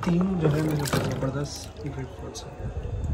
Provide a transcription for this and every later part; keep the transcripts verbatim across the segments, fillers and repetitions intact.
तीन जो है मेरे पास ज़बरदस्त ग्रेप फ्रूट्स हैं।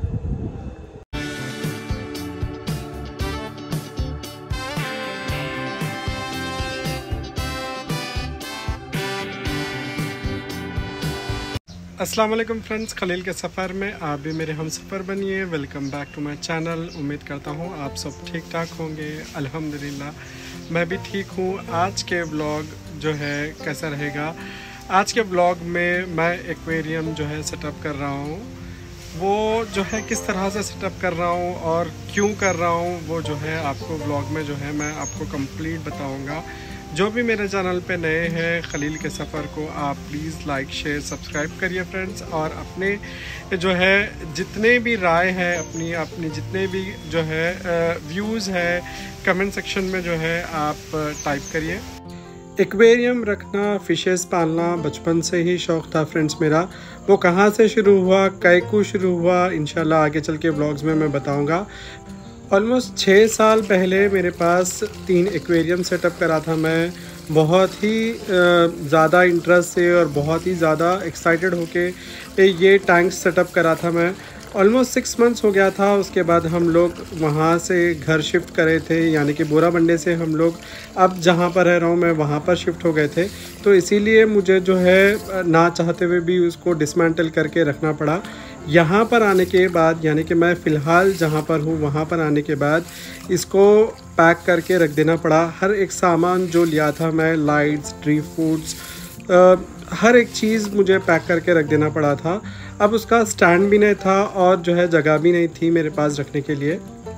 अस्सलाम वालेकुम फ्रेंड्स, खलील के सफ़र में आप भी मेरे हम सफ़र बनिए। Welcome back to my channel. उम्मीद करता हूँ आप सब ठीक ठाक होंगे। अल्हम्दुलिल्लाह मैं भी ठीक हूँ। आज के व्लॉग जो है कैसा रहेगा, आज के व्लॉग में मैं एक्वेरियम जो है सेटअप कर रहा हूँ। वो जो है किस तरह से सेटअप कर रहा हूँ और क्यों कर रहा हूँ वो जो है आपको व्लॉग में जो है मैं आपको कंप्लीट बताऊँगा। जो भी मेरे चैनल पे नए हैं खलील के सफ़र को आप प्लीज़ लाइक शेयर सब्सक्राइब करिए फ्रेंड्स। और अपने जो है जितने भी राय है अपनी अपनी जितने भी जो है व्यूज़ है कमेंट सेक्शन में जो है आप टाइप करिए। एक्वेरियम रखना, फ़िशेस पालना बचपन से ही शौक़ था फ्रेंड्स मेरा। वो कहाँ से शुरू हुआ, कैसे शुरू हुआ, इंशाल्लाह आगे चल के ब्लॉग्स में मैं बताऊँगा। ऑलमोस्ट छः साल पहले मेरे पास तीन एक्वेरियम सेटअप करा था मैं। बहुत ही ज़्यादा इंटरेस्ट से और बहुत ही ज़्यादा एक्साइटेड होके ये टैंक सेटअप करा था मैं। ऑलमोस्ट सिक्स मंथ्स हो गया था। उसके बाद हम लोग वहाँ से घर शिफ्ट करे थे, यानी कि बोरा बंडे से हम लोग अब जहाँ पर रह रहा हूँ मैं वहाँ पर शिफ्ट हो गए थे। तो इसीलिए मुझे जो है ना चाहते हुए भी उसको डिसमेंटल करके रखना पड़ा। यहाँ पर आने के बाद, यानी कि मैं फ़िलहाल जहाँ पर हूँ वहाँ पर आने के बाद इसको पैक करके रख देना पड़ा। हर एक सामान जो लिया था मैं, लाइट्स, ड्री फूड्स, हर एक चीज़ मुझे पैक करके रख देना पड़ा था। अब उसका स्टैंड भी नहीं था और जो है जगह भी नहीं थी मेरे पास रखने के लिए।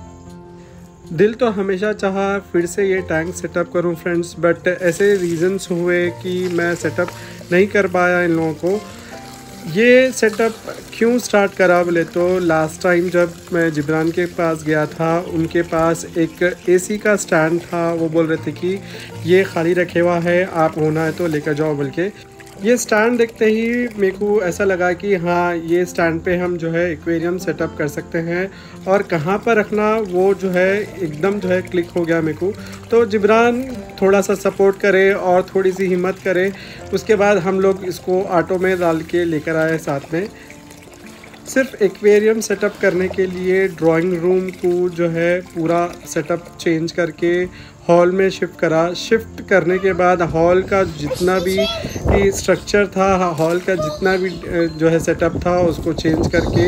दिल तो हमेशा चाहा फिर से ये टैंक सेटअप करूं फ्रेंड्स, बट ऐसे रीज़न्स हुए कि मैं सेटअप नहीं कर पाया इन लोगों को। ये सेटअप क्यों स्टार्ट करा बोले तो लास्ट टाइम जब मैं जिब्रान के पास गया था उनके पास एक एसी का स्टैंड था। वो बोल रहे थे कि ये खाली रखे हुआ है, आप होना है तो लेकर जाओ बोल के। ये स्टैंड देखते ही मेरे को ऐसा लगा कि हाँ ये स्टैंड पे हम जो है एक्वेरियम सेटअप कर सकते हैं और कहाँ पर रखना वो जो है एकदम जो है क्लिक हो गया मेरे को। तो जिब्रान थोड़ा सा सपोर्ट करे और थोड़ी सी हिम्मत करे, उसके बाद हम लोग इसको ऑटो में डाल के लेकर आए साथ में। सिर्फ एक्वेरियम सेटअप करने के लिए ड्राइंग रूम को जो है पूरा सेटअप चेंज करके हॉल में शिफ्ट करा। शिफ्ट करने के बाद हॉल का जितना भी स्ट्रक्चर था, हॉल का जितना भी जो है सेटअप था उसको चेंज करके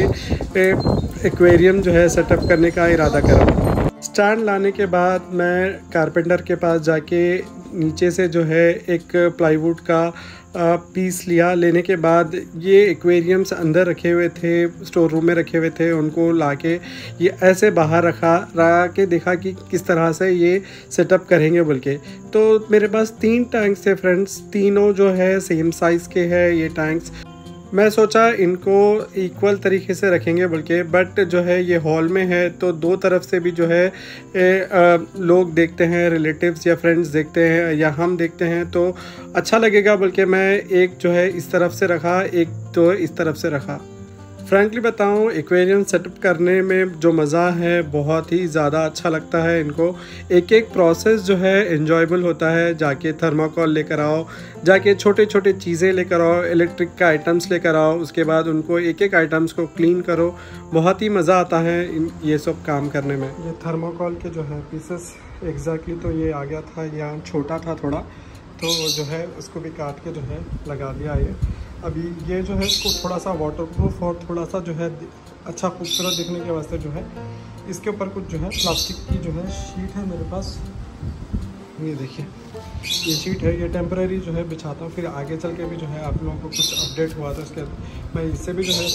एक्वेरियम जो है सेटअप करने का इरादा करा। स्टैंड लाने के बाद मैं कारपेंटर के पास जाके नीचे से जो है एक प्लाईवुड का पीस लिया। लेने के बाद ये एक्वेरियम्स अंदर रखे हुए थे, स्टोर रूम में रखे हुए थे, उनको लाके ये ऐसे बाहर रखा रखा के देखा कि किस तरह से ये सेटअप करेंगे बोल के। तो मेरे पास तीन टैंक्स थे फ्रेंड्स, तीनों जो है सेम साइज़ के हैं ये टैंक्स। मैं सोचा इनको इक्वल तरीके से रखेंगे बोल के, बट जो है ये हॉल में है तो दो तरफ से भी जो है ए, आ, लोग देखते हैं, रिलेटिव्स या फ्रेंड्स देखते हैं या हम देखते हैं तो अच्छा लगेगा बोल के मैं एक जो है इस तरफ से रखा, एक तो इस तरफ से रखा। फ्रैंकली बताऊं एक्वेरियम सेटअप करने में जो मज़ा है बहुत ही ज़्यादा अच्छा लगता है इनको। एक एक प्रोसेस जो है एन्जॉयबल होता है। जाके थर्माकोल लेकर आओ, जाके छोटे छोटे चीज़ें लेकर आओ, इलेक्ट्रिक का आइटम्स लेकर आओ, उसके बाद उनको एक एक आइटम्स को क्लीन करो। बहुत ही मज़ा आता है इन ये सब काम करने में। ये थर्माकोल के जो है पीसेस एग्जैक्टली तो ये आ गया था, यहाँ छोटा था थोड़ा, तो जो है उसको भी काट के जो है लगा दिया। ये अभी ये जो है इसको थोड़ा सा वाटरप्रूफ और थोड़ा सा जो है अच्छा खूबसूरत दिखने के वास्ते जो है इसके ऊपर कुछ जो है प्लास्टिक की जो है शीट है मेरे पास। ये देखिए ये शीट है, ये टेम्परेरी जो है बिछाता हूँ, फिर आगे चल के भी जो है आप लोगों को कुछ अपडेट हुआ तो इसके मैं इससे भी जो है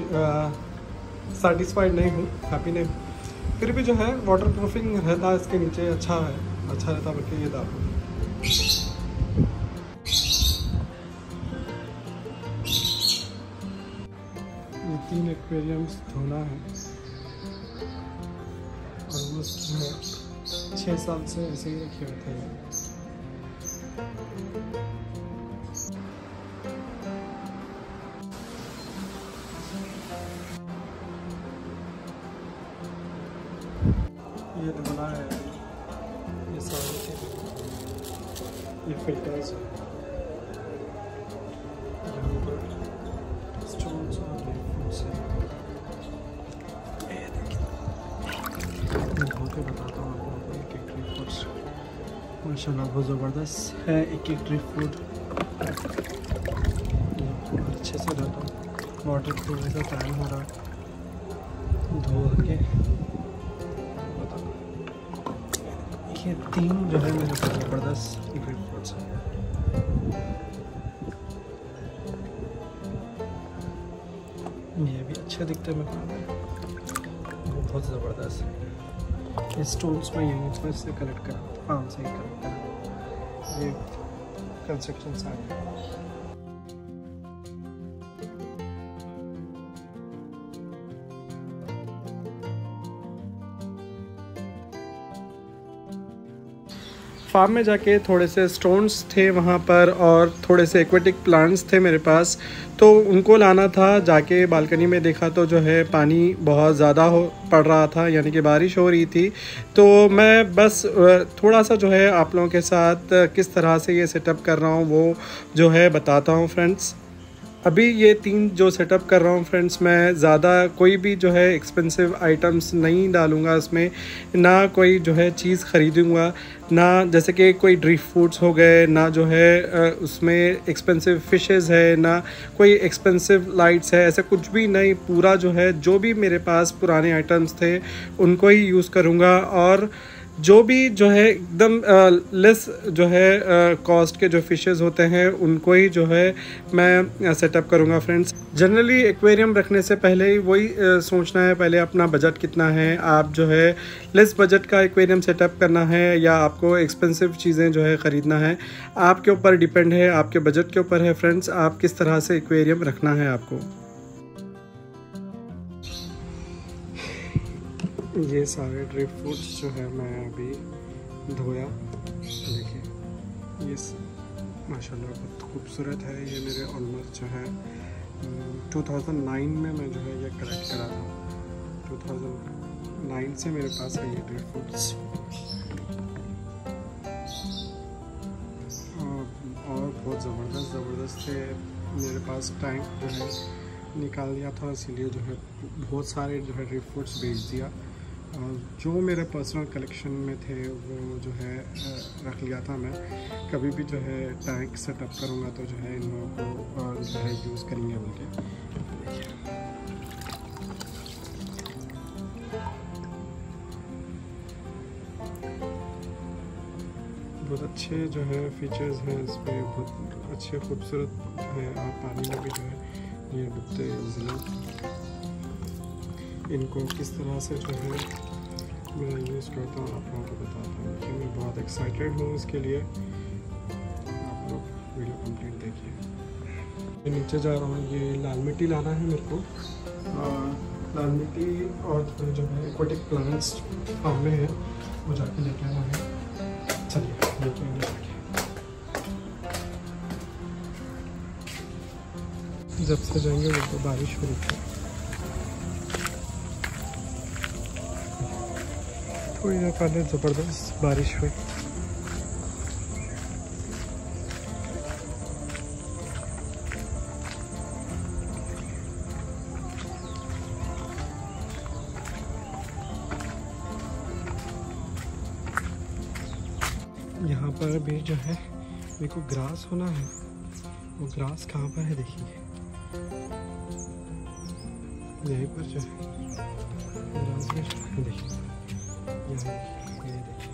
सेटिस्फाइड नहीं हूँ, हैप्पी नहीं हूँ। फिर भी जो है वाटर प्रूफिंग रहता है इसके नीचे, अच्छा है, अच्छा रहता बल्कि ये दाब। ये तीन एक्वेरियम्स धोना है ऑलमोस्ट जो है छः साल से ऐसे ही रखे हुए थे। ये धोना है, ये सारे ये फिल्टर्स यहाँ पर माशाल्लाह बहुत ज़बरदस्त है। एक एक ड्रिप फूड अच्छे से रहता हूँ। वाटर कूलर का टाइम हो रहा, धो के ये तीन जो है मेरे पास ज़बरदस्त ड्रिप फूड्स हैं। ये भी अच्छे दिखते हैं मेरे को, वो बहुत ज़बरदस्त है। ये स्टोन्स में यहीं से कलेक्ट करा, फार्म से ही कलेक्ट करा। ये कंस्ट्रक्शन साइट है। फार्म में जाके थोड़े से स्टोन्स थे वहाँ पर और थोड़े से एक्वेटिक प्लांट्स थे मेरे पास, तो उनको लाना था। जाके बालकनी में देखा तो जो है पानी बहुत ज़्यादा हो पड़ रहा था, यानी कि बारिश हो रही थी। तो मैं बस थोड़ा सा जो है आप लोगों के साथ किस तरह से ये सेटअप कर रहा हूँ वो जो है बताता हूँ फ्रेंड्स। अभी ये तीन जो सेटअप कर रहा हूँ फ्रेंड्स, मैं ज़्यादा कोई भी जो है एक्सपेंसिव आइटम्स नहीं डालूँगा इसमें, ना कोई जो है चीज़ ख़रीदूँगा, ना जैसे कि कोई ड्री फूड्स हो गए, ना जो है उसमें एक्सपेंसिव फ़िशेस है, ना कोई एक्सपेंसिव लाइट्स है, ऐसा कुछ भी नहीं। पूरा जो है जो भी मेरे पास पुराने आइटम्स थे उनको ही यूज़ करूँगा, और जो भी जो है एकदम लेस जो है कॉस्ट के जो फिशेस होते हैं उनको ही जो है मैं सेटअप करूँगा फ्रेंड्स। जनरली एक्वेरियम रखने से पहले ही वही आ, सोचना है पहले अपना बजट कितना है। आप जो है लेस बजट का एक्वेरियम सेटअप करना है या आपको एक्सपेंसिव चीज़ें जो है ख़रीदना है, आपके ऊपर डिपेंड है, आपके बजट के ऊपर है फ्रेंड्स, आप किस तरह से एक्वेरियम रखना है आपको। ये सारे ड्रिप फूड्स जो है मैं अभी धोया, देखिए ये माशाल्लाह बहुत खूबसूरत है। ये मेरे ऑलमोस्ट जो है दो हज़ार नौ में मैं जो है ये कलेक्ट करा था। दो हज़ार नौ से मेरे पास है ये ड्रिप फूड्स, और बहुत ज़बरदस्त ज़बरदस्त थे। मेरे पास टैंक जो है निकाल दिया था, इसीलिए जो है बहुत सारे जो है ड्रिप फूड्स बेच दिया। जो मेरे पर्सनल कलेक्शन में थे वो जो है रख लिया था मैं। कभी भी जो है टैंक सेटअप करूँगा तो जो है इन लोगों को जो है यूज़ करेंगे बोल बहुत अच्छे जो है फीचर्स हैं इसमें, बहुत अच्छे खूबसूरत है। और पानी में भी जो है ये डूबते इजीली। इनको किस तरह से जो है मैं यूज़ करता हूँ आप लोगों को बताता हूँ कि मैं बहुत एक्साइटेड हूँ इसके लिए। आप लोग वीडियो कंप्लीट देखिए। नीचे जा रहा हूँ, ये लाल मिट्टी लाना है मेरे को, और लाल मिट्टी और जो है एक्वेटिक प्लांट्स फार्म में है वो जाके लेके आना है। चलिए लेके आने जाके। जब से जाएंगे वो तो बारिश हो रही है, थोड़ी देर पहले ज़बरदस्त बारिश हुई। यहाँ पर भी जो है मेरे को ग्रास होना है। वो ग्रास कहाँ पर है देखिए, यहीं पर जो है ग्रास भी देखिए, यहाँ ये देखिए।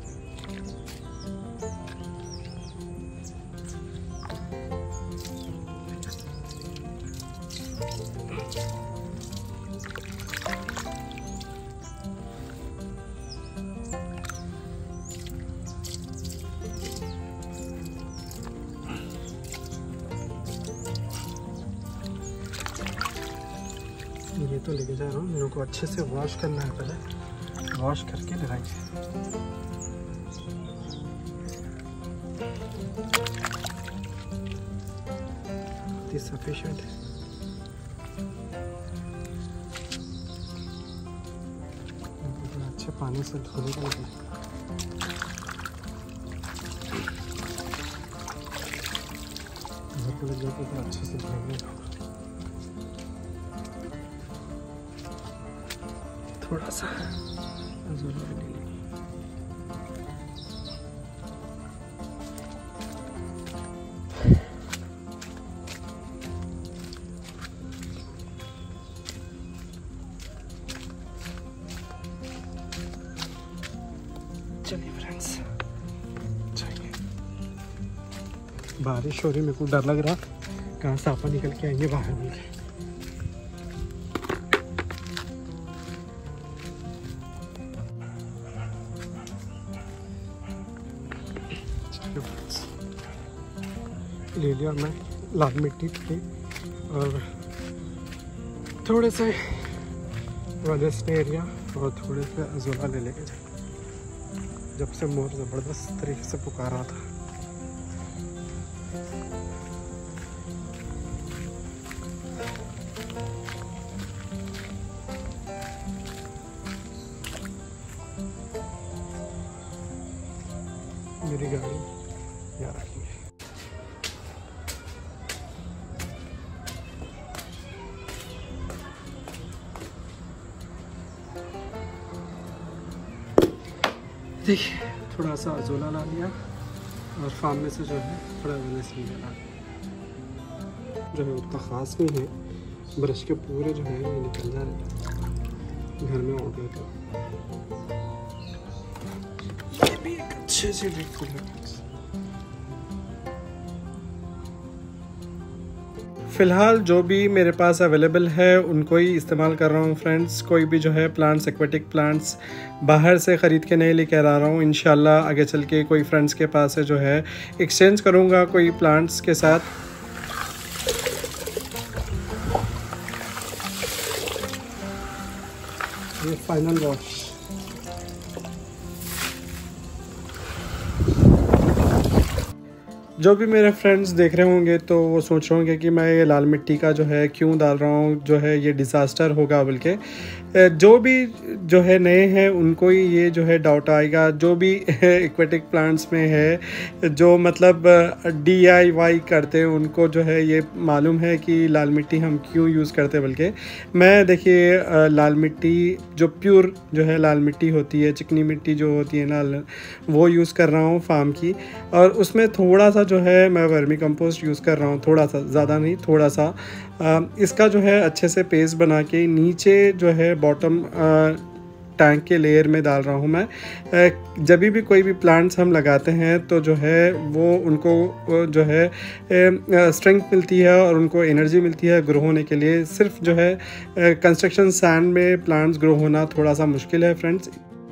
ये तो लेके जा रहा हूँ, मेरे को अच्छे से वॉश करना है, पहले वॉश करके लगाएंगे। सफिशिएंट है। अच्छे पानी से धोने का लगे। घर पे लग जाता तो अच्छे से धोने का। थोड़ा सा बारिश हो रही, मेरे को डर लग रहा कहाँ सांपा निकल के आएंगे बाहर में। ले लिया मैं लाल मिट्टी थी और थोड़े से वेस्ट एरिया और थोड़े से अजोला ले लेके जाए। जब से मोर ज़बरदस्त तरीके से पुकार रहा था। मेरी गाड़ी यहाँ रखेंगे। देखिए थोड़ा सा अजोला ला लिया और फार्म में से जो है थोड़ा वेनेस ला जो है उतना ख़ास नहीं है। ब्रश के पूरे जो है ये निकल जा रहे घर में हो गए तो ये भी एक अच्छे से ड्राई फ्रूट है। फ़िलहाल जो भी मेरे पास अवेलेबल है उनको ही इस्तेमाल कर रहा हूँ फ्रेंड्स। कोई भी जो है प्लांट्स, एक्वेटिक प्लांट्स बाहर से ख़रीद के नहीं लेकर आ रहा हूँ। इंशाल्लाह आगे चल के कोई फ्रेंड्स के पास से जो है एक्सचेंज करूँगा कोई प्लांट्स के साथ। ये फाइनल वॉश। जो भी मेरे फ्रेंड्स देख रहे होंगे तो वो सोच रहे होंगे कि मैं ये लाल मिट्टी का जो है क्यों डाल रहा हूँ, जो है ये डिज़ास्टर होगा बोल के। जो भी जो है नए हैं उनको ही ये जो है डाउट आएगा। जो भी एक्वेटिक प्लांट्स में है, जो मतलब डी आई वाई करते हैं, उनको जो है ये मालूम है कि लाल मिट्टी हम क्यों यूज़ करते हैं। बल्कि मैं देखिए लाल मिट्टी जो प्योर जो है लाल मिट्टी होती है, चिकनी मिट्टी जो होती है ना, वो यूज़ कर रहा हूँ फार्म की। और उसमें थोड़ा सा जो है मैं वर्मी कंपोस्ट यूज़ कर रहा हूँ, थोड़ा सा, ज़्यादा नहीं, थोड़ा सा। आ, इसका जो है अच्छे से पेस्ट बना के नीचे जो है बॉटम टैंक के लेयर में डाल रहा हूँ मैं। जब भी कोई भी प्लांट्स हम लगाते हैं तो जो है वो उनको जो है स्ट्रेंथ मिलती है और उनको एनर्जी मिलती है ग्रो होने के लिए। सिर्फ जो है कंस्ट्रक्शन सैंड में प्लांट्स ग्रो होना थोड़ा सा मुश्किल है फ्रेंड्स।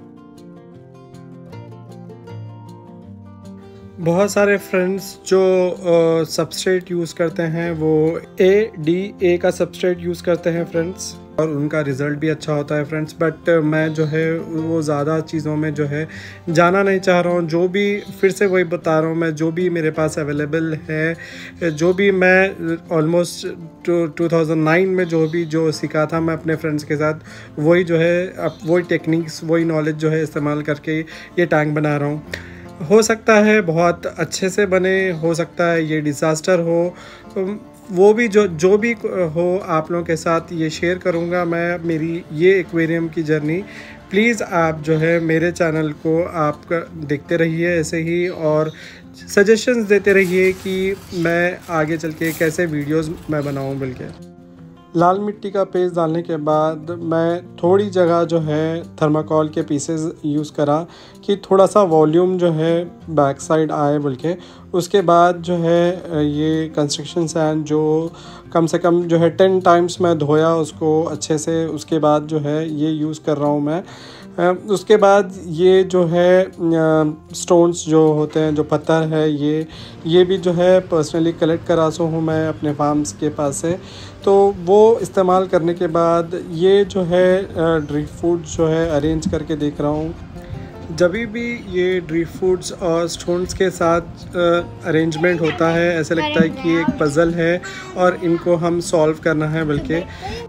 बहुत सारे फ्रेंड्स जो सबस्ट्रेट यूज़ करते हैं वो ए डी ए का सबस्ट्रेट यूज़ करते हैं फ्रेंड्स, और उनका रिज़ल्ट भी अच्छा होता है फ्रेंड्स। बट मैं जो है वो ज़्यादा चीज़ों में जो है जाना नहीं चाह रहा हूँ। जो भी, फिर से वही बता रहा हूँ, मैं जो भी मेरे पास अवेलेबल है, जो भी मैं ऑलमोस्ट टू थाउजेंड नाइन में जो भी जो सीखा था मैं अपने फ्रेंड्स के साथ, वही जो है अब वही टेक्निक्स, वही नॉलेज जो है इस्तेमाल करके ये टैंक बना रहा हूँ। हो सकता है बहुत अच्छे से बने, हो सकता है ये डिज़ास्टर हो, वो भी जो जो भी हो आप लोगों के साथ ये शेयर करूँगा मैं मेरी ये एक्वेरियम की जर्नी। प्लीज़ आप जो है मेरे चैनल को आप देखते रहिए ऐसे ही, और सजेशंस देते रहिए कि मैं आगे चल के कैसे वीडियोस मैं बनाऊँ। बल्कि लाल मिट्टी का पेस्ट डालने के बाद मैं थोड़ी जगह जो है थर्माकोल के पीसेस यूज़ करा कि थोड़ा सा वॉल्यूम जो है बैक साइड आए। बल्कि उसके बाद जो है ये कंस्ट्रक्शन सैंड जो कम से कम जो है टेन टाइम्स मैं धोया उसको अच्छे से, उसके बाद जो है ये यूज़ कर रहा हूँ मैं। उसके बाद ये जो है स्टोन्स जो होते हैं, जो पत्थर है, ये ये भी जो है पर्सनली कलेक्ट करा सो हूँ मैं अपने फार्म्स के पास से। तो वो इस्तेमाल करने के बाद ये जो है ड्री फूड जो है अरेंज करके देख रहा हूँ। जब भी ये ड्री फूड्स और स्टोन्स के साथ अरेंजमेंट होता है, ऐसा लगता है कि एक पज़ल है और इनको हम सॉल्व करना है। बल्कि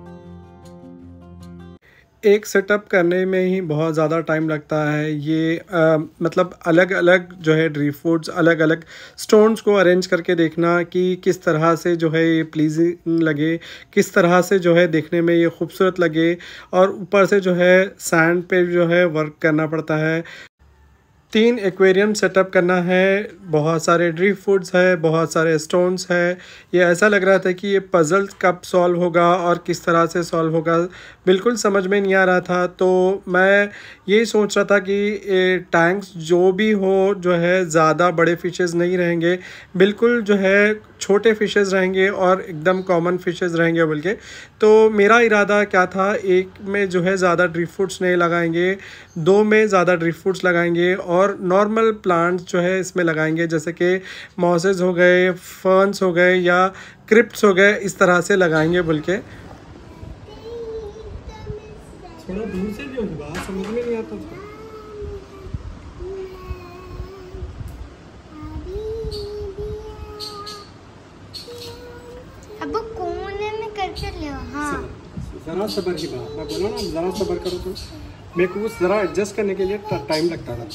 एक सेटअप करने में ही बहुत ज़्यादा टाइम लगता है। ये आ, मतलब अलग अलग जो है ड्री फूड्स, अलग अलग स्टोन्स को अरेंज करके देखना कि किस तरह से जो है ये प्लीजिंग लगे, किस तरह से जो है देखने में ये खूबसूरत लगे। और ऊपर से जो है सैंड पे जो है वर्क करना पड़ता है। तीन एक्वेरियम सेटअप करना है, बहुत सारे ड्रिफ्ट फूड्स है, बहुत सारे स्टोन्स है। ये ऐसा लग रहा था कि ये पज़ल कब सॉल्व होगा और किस तरह से सॉल्व होगा, बिल्कुल समझ में नहीं आ रहा था। तो मैं यही सोच रहा था कि ये टैंक्स जो भी हो जो है ज़्यादा बड़े फिशेस नहीं रहेंगे, बिल्कुल जो है छोटे फिशेस रहेंगे और एकदम कॉमन फिशेस रहेंगे बोल के। तो मेरा इरादा क्या था, एक में जो है ज़्यादा ड्रिफ्ट फूड्स नहीं लगाएंगे, दो में ज़्यादा ड्रिफ्ट फूड्स लगाएंगे और नॉर्मल प्लांट्स जो है इसमें लगाएंगे, जैसे कि मॉसेस हो गए, फर्न्स हो गए या क्रिप्ट्स हो गए, इस तरह से लगाएंगे बोल के। थोड़ा दूर से भी होगी, बात समझ में नहीं आता था। अब कोने में करके ले। हाँ ज़रा सब्र की बात, मैं बोला ना ज़रा सब्र करो। तो मेरे को ज़रा एडजस्ट करने के लिए टाइम लगता था।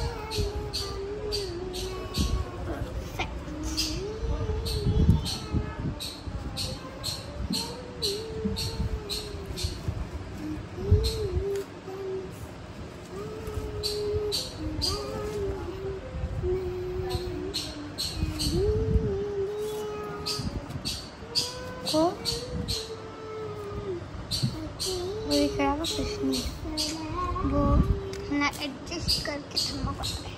को वो दिख रहा था कुछ नहीं, वो ना एडजस्ट करके थमा पा रहे।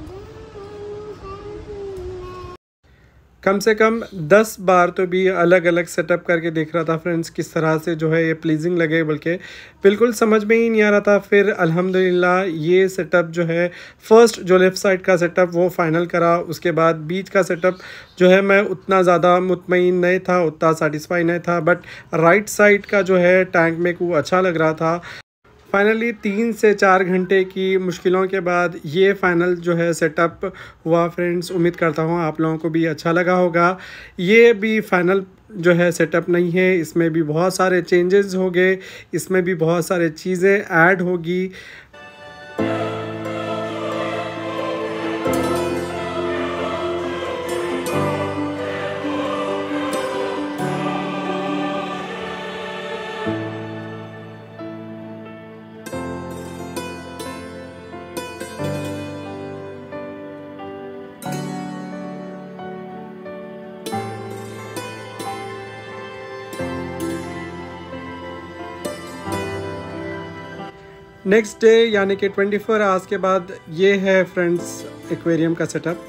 कम से कम दस बार तो भी अलग अलग सेटअप करके देख रहा था फ्रेंड्स, किस तरह से जो है ये प्लीजिंग लगे, बल्कि बिल्कुल समझ में ही नहीं आ रहा था। फिर अल्हम्दुलिल्लाह ये सेटअप जो है, फर्स्ट जो लेफ़्ट साइड का सेटअप वो फाइनल करा। उसके बाद बीच का सेटअप जो है मैं उतना ज़्यादा मुतमईन नहीं था, उतना सेटिस्फाई नहीं था, बट राइट साइड का जो है टैंक में को अच्छा लग रहा था। फाइनली तीन से चार घंटे की मुश्किलों के बाद ये फ़ाइनल जो है सेटअप हुआ फ्रेंड्स। उम्मीद करता हूँ आप लोगों को भी अच्छा लगा होगा। ये भी फ़ाइनल जो है सेटअप नहीं है, इसमें भी बहुत सारे चेंजेस हो गए, इसमें भी बहुत सारे चीज़ें ऐड होगी। नेक्स्ट डे यानी कि ट्वेंटी फोर आवर्स के बाद ये है फ्रेंड्स एक्वेरियम का सेटअप।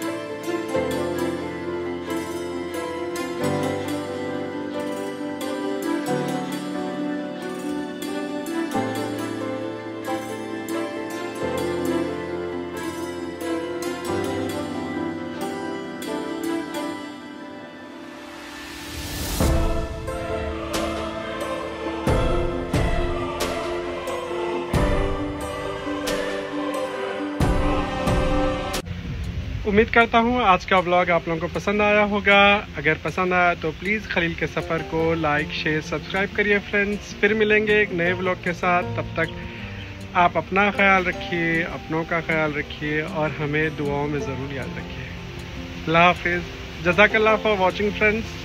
उम्मीद करता हूँ आज का व्लॉग आप लोगों को पसंद आया होगा। अगर पसंद आया तो प्लीज़ खलील के सफ़र को लाइक शेयर सब्सक्राइब करिए फ्रेंड्स। फिर मिलेंगे एक नए व्लॉग के साथ, तब तक आप अपना ख्याल रखिए, अपनों का ख्याल रखिए और हमें दुआओं में ज़रूर याद रखिए। अल्लाह हाफिज़। जज़ाकल्लाह फॉर वॉचिंग फ्रेंड्स।